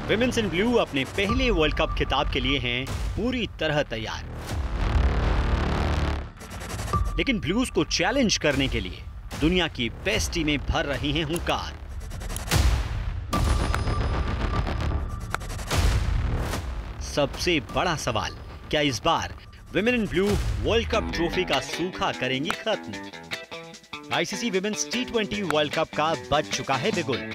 Women's in blue अपने पहले world cup खिताब के लिए हैं पूरी तरह तैयार। लेकिन ब्लूज को चैलेंज करने के लिए दुनिया की बेस्ट टीमें भर रही हैं हुंकार। सबसे बड़ा सवाल, क्या इस बार women in blue world cup trophy का सूखा करेंगी खत्म? ICC women's T20 world cup का बज चुका है बिगुल।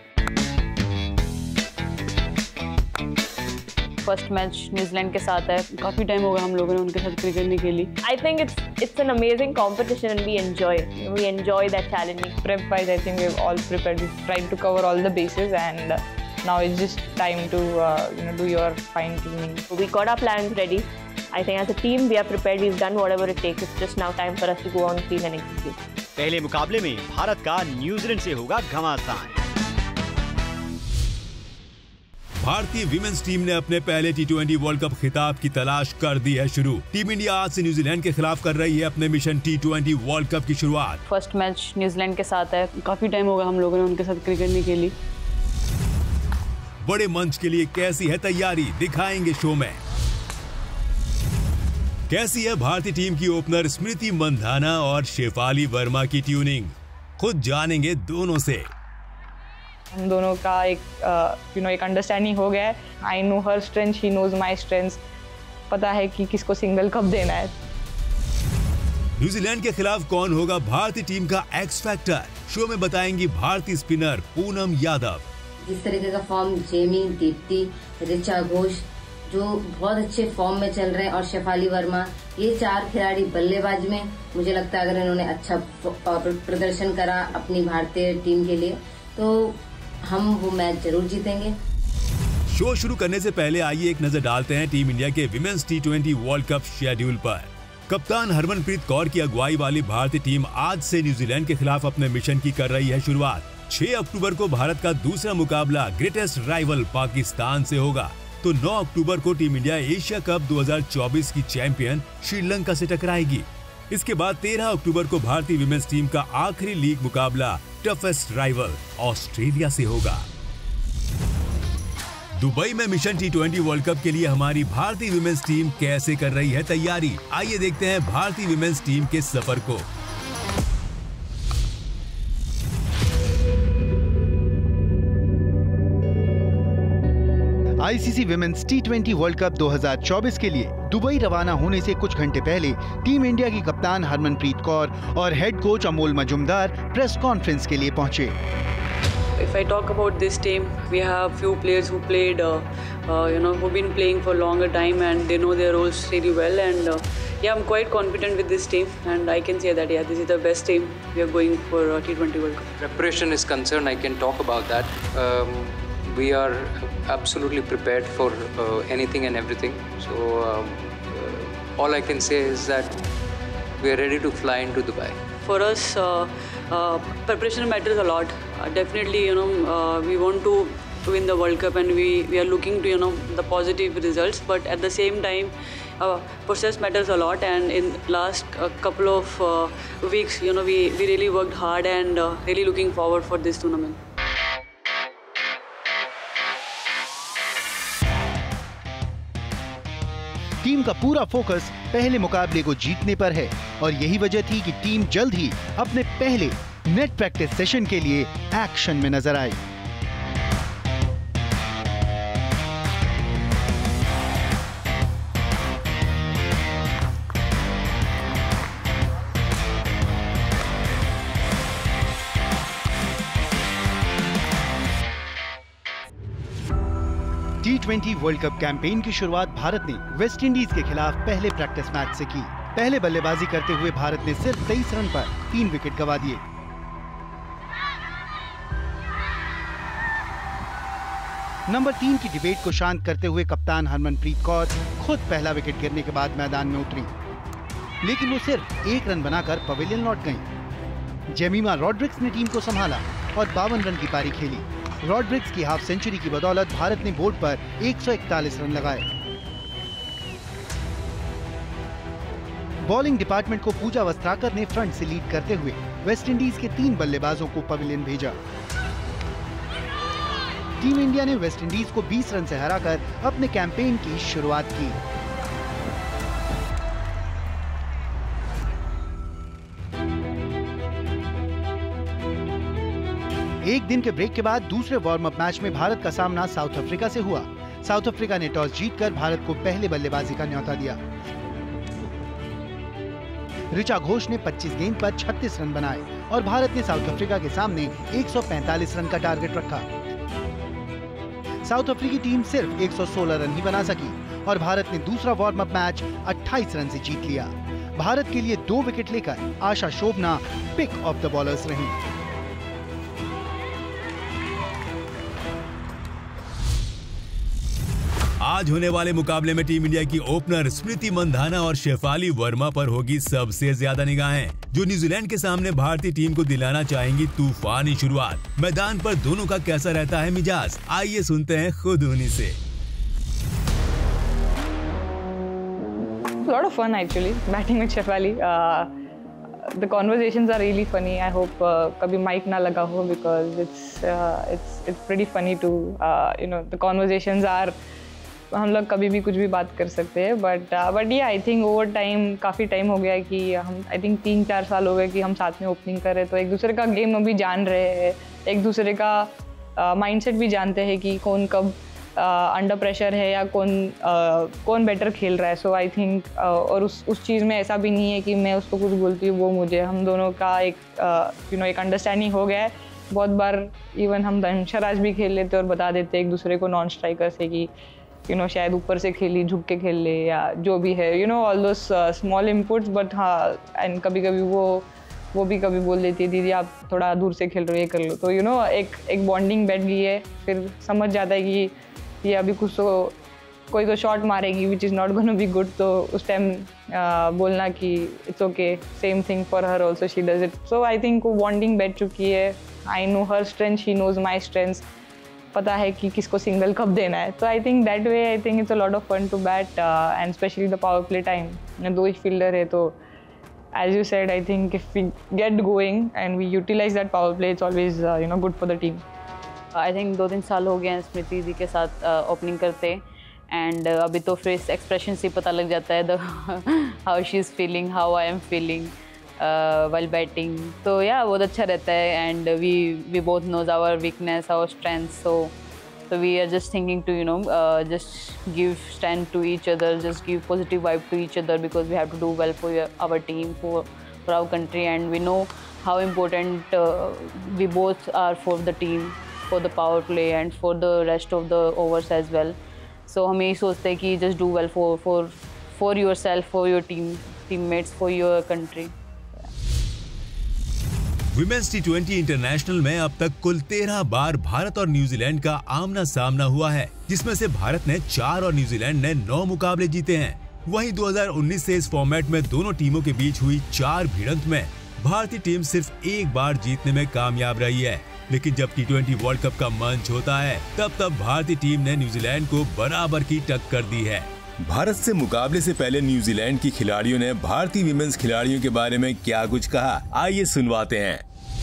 फर्स्ट मैच न्यूजीलैंड के साथ है। काफी टाइम हो गया हम लोगों ने उनके साथ क्रिकेट खेलने के लिए। I think it's an amazing competition and we enjoy that challenging. Prep wise, I think we've all prepared. We've tried to cover all the bases, and now it's just time to do your fine tuning. We got our plans ready. I think as a team we are prepared. We've done whatever it takes. It's just now time for us to go on field and execute. पहले मुकाबले में भारत का New Zealand से होगा घमासान। भारतीय women's team ने अपने पहले T20 वर्ल्ड कप खिताब की तलाश कर दी है शुरू। टीम इंडिया आज से न्यूजीलैंड के खिलाफ कर रही है अपने मिशन T20 वर्ल्ड कप की शुरुआत। फर्स्ट मैच न्यूजीलैंड के साथ है। काफी टाइम हो गया हम लोगों ने उनके साथ क्रिकेट खेलने के लिए। बड़े मंच के लिए कैसी है तैयारी, दिखाएंगे शो में। कैसी है भारतीय टीम की ओपनर स्मृति मंधाना और शेफाली वर्मा की ट्यूनिंग, खुद जानेंगे दोनों से। हम दोनों का एक अंडरस्टैंडिंग हो गया है। I know her strength, she knows my strength. पता है कि किसको सिंगल कप देना है। न्यूजीलैंड के खिलाफ कौन होगा भारतीय टीम का एक्स फैक्टर, शो में बताएंगी भारतीय स्पिनर पूनम यादव। जिस तरीके का फॉर्म जेमी, दीप्ति, ऋचा घोष जो बहुत अच्छे फॉर्म में चल रहे हैं, और शेफाली वर्मा, ये चार खिलाड़ी बल्लेबाज में मुझे लगता है अगर इन्होंने अच्छा प्रदर्शन करा अपनी भारतीय टीम के लिए तो हम वो मैच जरूर जीतेंगे। शो शुरू करने से पहले आइए एक नजर डालते हैं टीम इंडिया के women's T20 world cup schedule पर। कप्तान हरमनप्रीत कौर की अगुवाई वाली भारतीय टीम आज से न्यूजीलैंड के खिलाफ अपने मिशन की कर रही है शुरुआत। 6 अक्टूबर को भारत का दूसरा मुकाबला ग्रेटेस्ट राइवल पाकिस्तान से होगा, तो 9 अक्टूबर को टीम इंडिया एशिया कप 2024 की चैंपियन श्रीलंका से टकराएगी। इसके बाद 13 अक्टूबर को भारतीय विमेंस टीम का आखिरी लीग मुकाबला टफेस्ट राइवल ऑस्ट्रेलिया से होगा। दुबई में मिशन T20 वर्ल्ड कप के लिए हमारी भारतीय विमेंस टीम कैसे कर रही है तैयारी, आइए देखते हैं भारतीय विमेंस टीम के सफर को। ICC women's T20 world cup 2024 के लिए दुबई रवाना होने से कुछ घंटे पहले टीम इंडिया की कप्तान हरमनप्रीत कौर और head coach Amol Mazumdar press conference के लिए पहुंचे। If I talk about this team, we have few players who played, who've been playing for longer time and they know their roles really well. And I'm quite confident with this team, and I can say that this is the best team we are going for T20 World Cup. Preparation is concerned, I can talk about that. We are absolutely prepared for anything and everything. So all I can say is that we are ready to fly into Dubai. For us, preparation matters a lot. Definitely, we want to win the World Cup, and we are looking to the positive results. But at the same time, process matters a lot. And in last couple of weeks, we really worked hard and really looking forward for this tournament. Team का पूरा focus पहले मुकाबले को जीतने पर है, और यही वजह थी कि टीम जल्द ही अपने पहले नेट प्रैक्टिस सेशन के लिए एक्शन में नजर आई। T20 वर्ल्ड कप कैंपेन की शुरुआत भारत ने वेस्ट इंडीज के खिलाफ पहले प्रैक्टिस मैच से की। पहले बल्लेबाजी करते हुए भारत ने सिर्फ 23 रन पर 3 विकेट गंवा दिए। नंबर 3 की डिबेट को शांत करते हुए कप्तान हरमनप्रीत कौर खुद पहला विकेट गिरने के बाद मैदान में उतरी, लेकिन वो सिर्फ 1 रन बनाकर पवेलियन लौट गईं। जेमिमा रॉड्रिक्स ने टीम को संभाला और 52 रन की पारी खेली। रॉड्रिक्स की हाफ सेंचुरी की बदौलत भारत ने बोर्ड पर 141 रन लगाए। बॉलिंग डिपार्टमेंट को पूजा वस्त्राकर ने फ्रंट से लीड करते हुए वेस्ट इंडीज के 3 बल्लेबाजों को पवेलियन भेजा। टीम इंडिया ने वेस्ट इंडीज को 20 रन से हराकर अपने कैंपेन की शुरुआत की। एक दिन के ब्रेक के बाद दूसरे वार्म अप मैच में भारत का सामना साउथ अफ्रीका से हुआ। साउथ अफ्रीका ने टॉस जीतकर भारत को पहले बल्लेबाजी का न्योता दिया। ऋचा घोष ने 25 गेंद पर 36 रन बनाए और भारत ने साउथ अफ्रीका के सामने 145 रन का टारगेट रखा। साउथ अफ्रीकी टीम सिर्फ 116 रन ही बना सकी और भारत ने दूसरा वार्म अप मैच 28 रन से जीत लिया। भारत के लिए 2 विकेट लेकर Asha Shobhana pick of the bowlers रहीं। आज होने वाले मुकाबले में टीम इंडिया की ओपनर स्मृति मंधाना और शेफाली वर्मा पर होगी सबसे ज्यादा निगाहें, जो न्यूजीलैंड के सामने भारतीय टीम को दिलाना चाहेंगी तूफानी शुरुआत। मैदान पर दोनों का कैसा रहता है मिजाज, आइए सुनते हैं खुद उन्हीं से। lot of fun actually batting with Shefali. The conversations are really funny. I hope kabhi mic na laga ho because it's pretty funny to the conversations are हम लोग कभी भी कुछ भी बात कर सकते हैं but yeah, I think over time काफ़ी टाइम हो गया है कि हम आई थिंक 3-4 साल हो गए कि हम साथ में ओपनिंग कर रहे हैं, तो एक दूसरे का गेम अभी जान रहे हैं, एक दूसरे का माइंडसेट भी जानते हैं कि कौन कब अंडर प्रेशर है या कौन बेटर खेल रहा है। सो आई थिंक और उस चीज़ में ऐसा भी नहीं है कि मैं उसको कुछ बोलती हूँ वो मुझे, हम दोनों का एक अंडरस्टैंडिंग हो गया है। बहुत बार इवन हम धनशराज भी खेल लेते और बता देते एक दूसरे को नॉन स्ट्राइकर से कि शायद ऊपर से खेली, झुक के खेल ले या जो भी है, all those small inputs. But हाँ, एंड कभी कभी वो भी कभी बोल देती है दीदी आप थोड़ा दूर से खेल रहे हो, ये कर लो, तो एक बॉन्डिंग बैठ गई है। फिर समझ जाता है कि ये अभी कुछ तो कोई तो शॉट मारेगी which is not gonna be good, तो उस टाइम बोलना कि it's okay, same thing for her also, she does it. So I think वो बॉन्डिंग बैठ चुकी है। I know her strength, she knows my strength, पता है कि किसको सिंगल कब देना है। तो I think that way I think it's a lot of fun to bat and specially the power play time. 2 he fielder है, तो as you said I think if we get going and we utilise that power play it's always good for the team. I think 2-3 साल हो गए हैं स्मृति जी के साथ opening करते and अभी तो फेस एक्सप्रेशन से पता लग जाता है how she is feeling, how I am feeling while batting. So yeah, बहुत अच्छा रहता है and we both knows our weakness, our strengths. So we are just thinking to just give strength to each other, just give positive vibe to each other because we have to do well for our team, for our country, and we know how important we both are for the team, for the power play and for the rest of the overs as well. So हम यही सोचते हैं कि just do well for yourself, for your teammates, for your country. Women's T20 international में अब तक कुल 13 बार भारत और न्यूजीलैंड का आमना सामना हुआ है, जिसमें से भारत ने 4 और न्यूजीलैंड ने 9 मुकाबले जीते हैं। वहीं 2019 से इस फॉर्मेट में दोनों टीमों के बीच हुई 4 भिड़ंत में भारतीय टीम सिर्फ 1 बार जीतने में कामयाब रही है। लेकिन जब T20 वर्ल्ड कप का मंच होता है तब भारतीय टीम ने न्यूजीलैंड को बराबर की टक्कर दी है। भारत से मुकाबले से पहले न्यूजीलैंड की खिलाड़ियों ने भारतीय विमेंस खिलाड़ियों के बारे में क्या कुछ कहा, आइए सुनवाते हैं।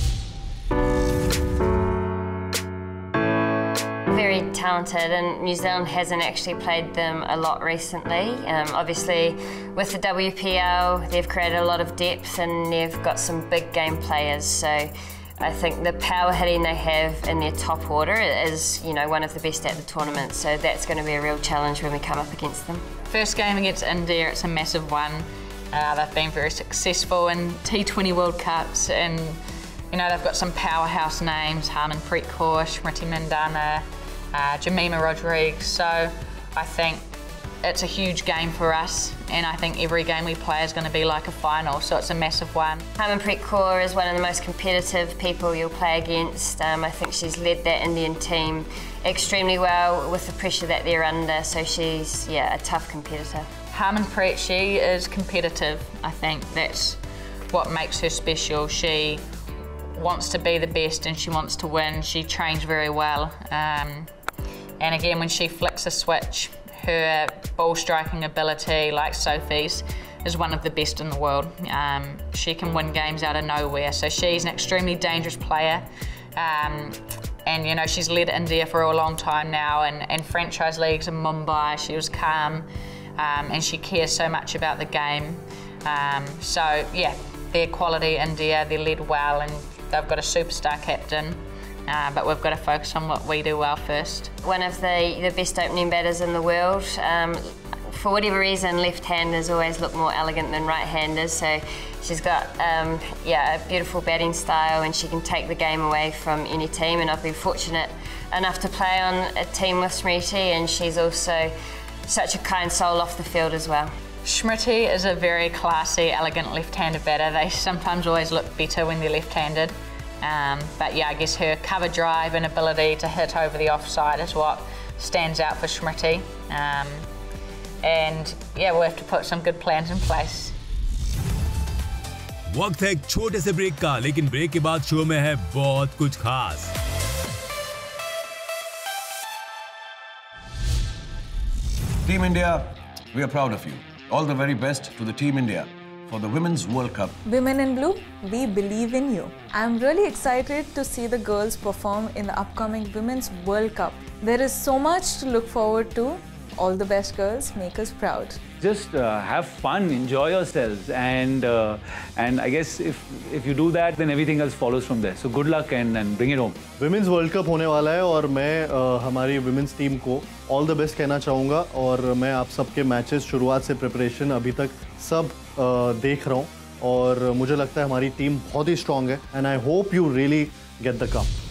Very talented, and New Zealand hasn't actually played them a lot recently. Obviously, with the WPL, they've created a lot of depth and they've got some big game players. So I think the power hitting they have in their top order is, one of the best at the tournament. So that's going to be a real challenge when we come up against them. First game against India, it's a massive one. They've been very successful in T20 World Cups, and they've got some powerhouse names: Harmanpreet Kaur, Smriti Mandhana, Jemima Rodrigues. So I think it's a huge game for us, and I think every game we play is going to be like a final, so it's a massive one. Harmanpreet Kaur is one of the most competitive people you'll play against. I think she's led that Indian team extremely well with the pressure that they're under, so she's, a tough competitor. Harmanpreet, she is competitive. I think that's what makes her special. She wants to be the best and she wants to win. She trains very well. And again, when she flicks a switch, her ball striking ability, like Sophie's, is one of the best in the world. She can win games out of nowhere, so she's an extremely dangerous player. And you know, she's led India for a long time now, and franchise leagues in Mumbai. She was calm, and she cares so much about the game. So yeah, they're quality India. They're led well, and they've got a superstar captain. But we've got to focus on what we do well first. One of the best opening batters in the world. For whatever reason, left-handers always look more elegant than right-handers. So she's got a beautiful batting style, and she can take the game away from any team. And I've been fortunate enough to play on a team with Smriti, and she's also such a kind soul off the field as well. Smriti is a very classy, elegant left-handed batter. They sometimes always look better when they're left-handed. But yeah, I guess her cover drive and ability to hit over the offside is what stands out for Smriti. And yeah, we'll have to put some good plans in place. वक्त है एक छोटे से break का, लेकिन break के बाद show में है बहुत कुछ खास। Team India, we are proud of you. All the very best to the Team India for the Women's World Cup. Women in Blue, we believe in you. I'm really excited to see the girls perform in the upcoming Women's World Cup. There is so much to look forward to. All the best, girls. Make us proud. Just have fun, enjoy yourselves, and I guess if you do that, then everything else follows from there. So good luck and bring it home. Women's World Cup होने वाला है और मैं हमारी women's team को all the best कहना चाहूँगा और मैं आप सबके मैचेस शुरुआत से प्रिपरेशन अभी तक सब देख रहा हूँ और मुझे लगता है हमारी टीम बहुत ही स्ट्रॉन्ग है and I hope you really get the cup.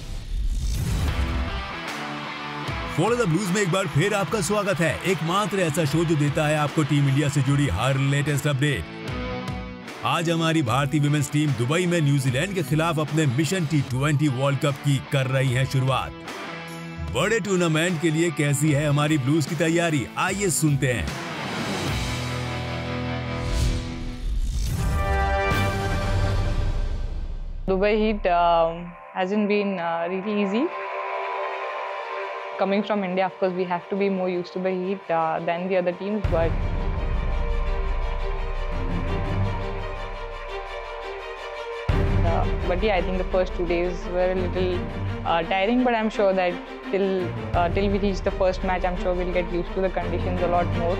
Follow the blues में एक बार फिर आपका स्वागत है। एकमात्र ऐसा शो जो देता है आपको टीम इंडिया से जुड़ी हर लेटेस्ट अपडेट। आज हमारी भारतीय विमेंस टीम दुबई में न्यूजीलैंड के खिलाफ अपने मिशन T20 वर्ल्ड कप की कर रही है शुरुआत। बड़े टूर्नामेंट के लिए कैसी है हमारी ब्लूज की तैयारी, आइए सुनते हैं। Dubai Heat hasn't been really easy. Coming from India, of course, we have to be more used to the heat than the other teams, but yeah, I think the first 2 days were a little tiring, but I'm sure that till we reach the first match, I'm sure we'll get used to the conditions a lot more.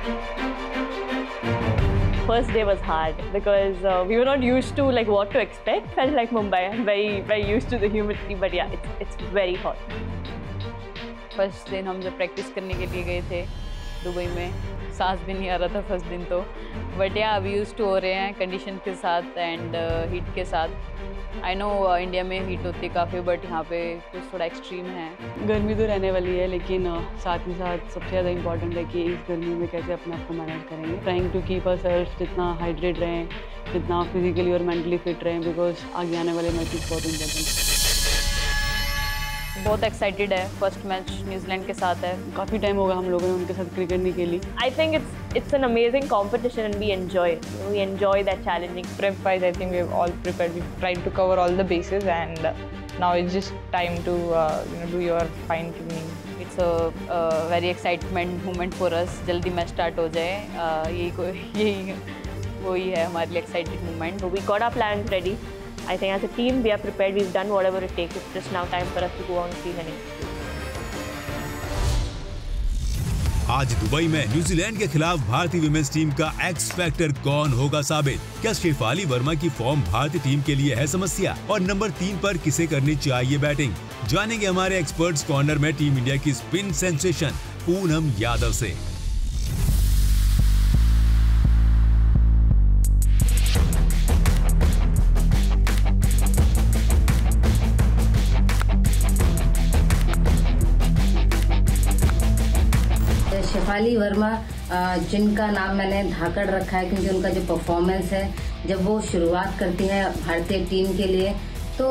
First day was hard because we were not used to like what to expect. Felt like Mumbai. I'm very used to the humidity, but yeah, it's very hot. First दिन हम जब practice करने के लिए गए थे Dubai में, सांस भी नहीं आ रहा था फर्स्ट दिन तो, बट या अभी यूज टू हो रहे हैं कंडीशन के साथ एंड हीट के साथ। आई नो इंडिया में हीट होती है काफ़ी, बट यहाँ पे कुछ थोड़ा एक्सट्रीम है। गर्मी तो रहने वाली है, लेकिन साथ ही साथ सबसे ज़्यादा इम्पॉर्टेंट है कि इस गर्मी में कैसे अपने आप को मैनेज करेंगे। ट्राइंग टू कीप आवरसेल्व्स जितना हाइड्रेट रहें, जितना फिजिकली और मेंटली फिट रहें, बिकॉज आगे आने वाले मैचेस बहुत इंपॉर्टेंट है। बहुत एक्साइटेड है, फर्स्ट मैच न्यूजीलैंड के साथ है। काफ़ी टाइम होगा हम लोगों ने उनके साथ क्रिकेट करने के लिए। I think it's an amazing competition and we enjoy it. We enjoy that challenging. Prep wise, I think we've all prepared. We've tried to cover all the bases, and now it's just time to do your fine tuning. It's a very excitement moment for us. जल्दी match start हो जाए, यही वही है हमारे लिए excited moment. We got our plans ready. I think as a team we are prepared. We've done whatever it takes. It's just now time for us to go on field and execute. आज Dubai में New Zealand के खिलाफ भारतीय women's team का X factor कौन होगा साबित? क्या शेफाली वर्मा की फॉर्म भारतीय टीम के लिए है समस्या? और नंबर 3 पर किसे करनी चाहिए बैटिंग? जानेंगे हमारे एक्सपर्ट्स कॉर्नर में टीम इंडिया की स्पिन सेंसेशन पूनम यादव से। शेफाली वर्मा, जिनका नाम मैंने धाकड़ रखा है क्योंकि उनका जो परफॉर्मेंस है जब वो शुरुआत करती हैं भारतीय टीम के लिए तो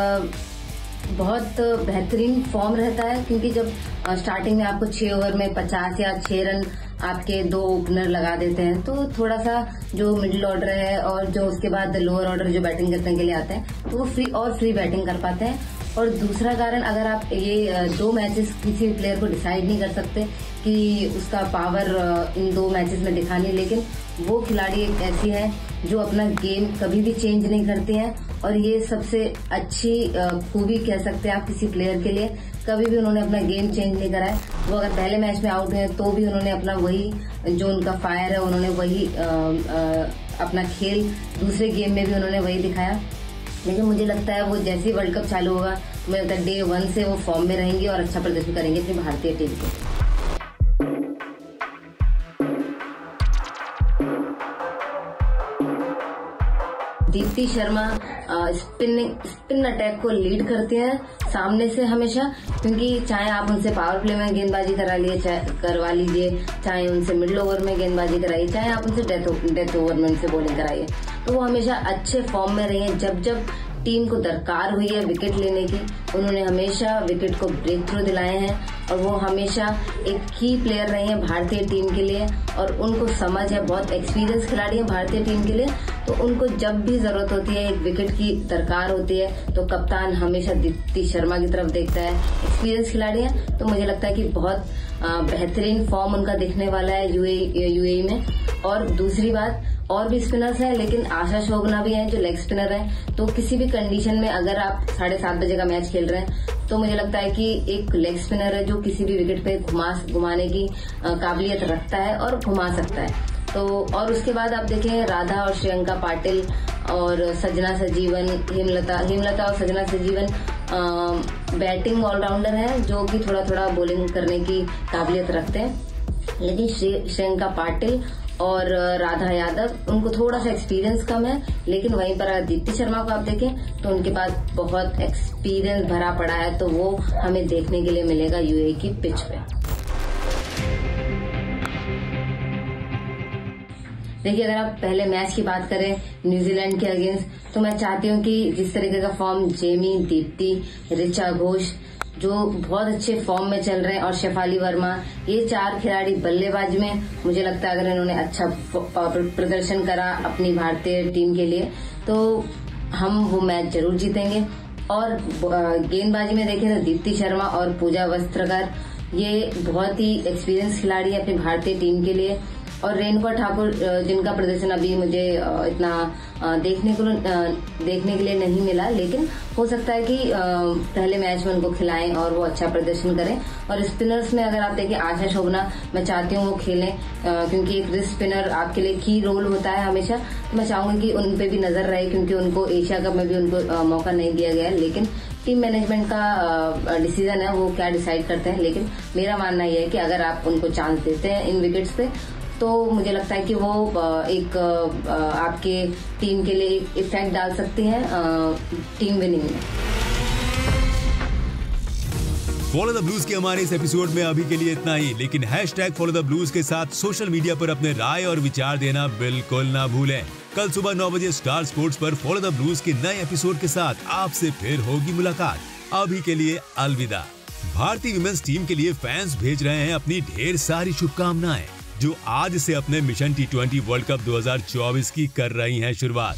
बहुत बेहतरीन फॉर्म रहता है, क्योंकि जब स्टार्टिंग में आपको 6 ओवर में 50 या 6 रन आपके 2 ओपनर लगा देते हैं तो थोड़ा सा जो मिडिल ऑर्डर है और जो उसके बाद लोअर ऑर्डर जो बैटिंग करने के लिए आते हैं तो वो फ्री बैटिंग कर पाते हैं और दूसरा कारण, अगर आप ये 2 मैचेस किसी भी प्लेयर को डिसाइड नहीं कर सकते कि उसका पावर इन 2 मैचेस में दिखानी, लेकिन वो खिलाड़ी एक ऐसी है जो अपना गेम कभी भी चेंज नहीं करती हैं, और ये सबसे अच्छी खूबी कह सकते हैं आप किसी प्लेयर के लिए। कभी भी उन्होंने अपना गेम चेंज नहीं करा है। वो अगर पहले मैच में आउट हुए तो भी उन्होंने अपना वही जो उनका फायर है, उन्होंने वही अपना खेल दूसरे गेम में भी उन्होंने वही दिखाया। लेकिन मुझे लगता है वो जैसे ही वर्ल्ड कप चालू होगा, मुझे लगता है डे 1 से वो फॉर्म में रहेंगे और अच्छा प्रदर्शन करेंगे अपनी भारतीय टीम को। दीप्ति शर्मा स्पिन अटैक को लीड करते हैं सामने से हमेशा, क्योंकि चाहे आप उनसे पावर प्ले में गेंदबाजी करवा लीजिए, चाहे उनसे मिडिल ओवर में गेंदबाजी कराइए, चाहे आप उनसे डेथ ओवर में उनसे बॉलिंग कराइए, तो वो हमेशा अच्छे फॉर्म में रही है। जब जब टीम को दरकार हुई है विकेट लेने की, उन्होंने हमेशा विकेट को ब्रेक थ्रू दिलाए हैं, और वो हमेशा एक की प्लेयर रहे हैं भारतीय टीम के लिए, और उनको समझ है, बहुत एक्सपीरियंस खिलाड़ी है भारतीय टीम के लिए, तो उनको जब भी जरूरत होती है, एक विकेट की दरकार होती है, तो कप्तान हमेशा दीप्ति शर्मा की तरफ देखता है। एक्सपीरियंस खिलाड़ी है, तो मुझे लगता है कि बहुत बेहतरीन फॉर्म उनका दिखने वाला है यूएई में। और दूसरी बात, और भी स्पिनर्स हैं, लेकिन आशा शोभना भी हैं जो लेग स्पिनर हैं, तो किसी भी कंडीशन में अगर आप 7:30 बजे का मैच खेल रहे हैं, तो मुझे लगता है कि एक लेग स्पिनर है जो किसी भी विकेट पे घुमाने की काबिलियत रखता है और घुमा सकता है। तो और उसके बाद आप देखें, राधा और श्रियंका पाटिल और सजना सजीवन, हेमलता और सजना सजीवन बैटिंग ऑलराउंडर हैं जो कि थोड़ा थोड़ा बॉलिंग करने की काबिलियत रखते हैं। लेकिन श्रियंका पाटिल और राधा यादव, उनको थोड़ा सा एक्सपीरियंस कम है, लेकिन वहीं पर अगर दीप्ति शर्मा को आप देखें तो उनके पास बहुत एक्सपीरियंस भरा पड़ा है, तो वो हमें देखने के लिए मिलेगा यूएई की पिच पे। देखिए, अगर आप पहले मैच की बात करें न्यूजीलैंड के अगेंस्ट, तो मैं चाहती हूँ कि जिस तरीके का फॉर्म जेमी, दीप्ति, ऋचा घोष जो बहुत अच्छे फॉर्म में चल रहे हैं, और शेफाली वर्मा, ये 4 खिलाड़ी बल्लेबाज में मुझे लगता है अगर इन्होंने अच्छा प्रदर्शन करा अपनी भारतीय टीम के लिए, तो हम वो मैच जरूर जीतेंगे। और गेंदबाजी में देखें तो दीप्ति शर्मा और पूजा वस्त्रकर, ये बहुत ही एक्सपीरियंस खिलाड़ी है अपनी भारतीय टीम के लिए। और रेणुका ठाकुर, जिनका प्रदर्शन अभी मुझे इतना देखने के लिए नहीं मिला, लेकिन हो सकता है कि पहले मैच में उनको खिलाएं और वो अच्छा प्रदर्शन करें। और स्पिनर्स में अगर आप देखें, आशा शोभना, मैं चाहती हूँ वो खेलें, क्योंकि एक रिस्ट स्पिनर आपके लिए की रोल होता है हमेशा, तो मैं चाहूंगी कि उन पे भी नजर रहे, क्योंकि उनको एशिया कप में भी उनको मौका नहीं दिया गया है। लेकिन टीम मैनेजमेंट का डिसीजन है, वो क्या डिसाइड करते हैं, लेकिन मेरा मानना यह है कि अगर आप उनको चांस देते हैं इन विकेट्स पे, तो मुझे लगता है कि वो एक आपके टीम के लिए एक इफेक्ट डाल सकती हैं टीम विनिंग में। फॉलो द ब्लूज के हमारे इस एपिसोड में अभी के लिए इतना ही, लेकिन #FollowTheBlues के साथ सोशल मीडिया पर अपने राय और विचार देना बिल्कुल ना भूलें। कल सुबह 9 बजे स्टार स्पोर्ट्स पर फॉलो द ब्लूज के नए एपिसोड के साथ आपसे फिर होगी मुलाकात। अभी के लिए अलविदा। भारतीय विमेंस टीम के लिए फैंस भेज रहे हैं अपनी ढेर सारी शुभकामनाएं, जो आज से अपने मिशन T20 वर्ल्ड कप 2024 की कर रही हैं शुरुआत।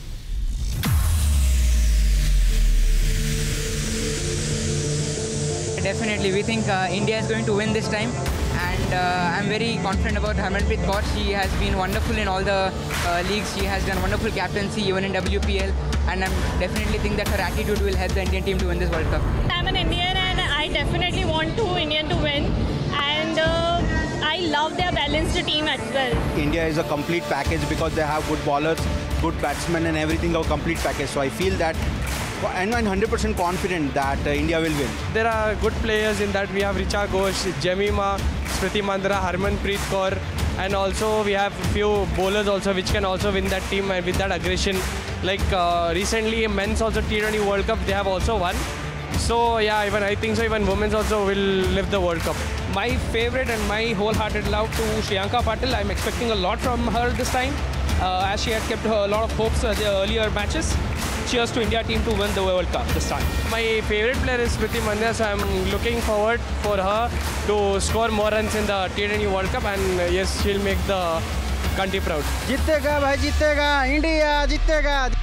Definitely, we think India is going to win this time, and I'm very confident about Harmanpreet Kaur. She has been wonderful in all the leagues. She has done wonderful captaincy even in WPL, and I definitely think that her attitude will help the Indian team to win this World Cup. I'm an Indian, and I definitely want Indian to win, and I love their balanced team as well. India is a complete package because they have good bowlers, good batsmen, and everything a complete package. So I feel that, and I'm 100% confident that India will win. There are good players in that. We have Richa Ghosh, Jemima, Smriti Mandhana, Harmanpreet Kaur, and also we have few bowlers also which can also win that team with that aggression. Like recently, men's also T20 World Cup they have also won. So yeah, even I think so. Even women's also will lift the World Cup. My favorite and my wholehearted love to Shriyanka Patil. I'm expecting a lot from her this time, as she had kept a lot of hopes in the earlier matches. Cheers to India team to win the World Cup this time. My favorite player is Smriti Mandhana, so I'm looking forward for her to score more runs in the T20 World Cup, and yes, she'll make the country proud. जीतेगा भाई, जीतेगा, India जीतेगा।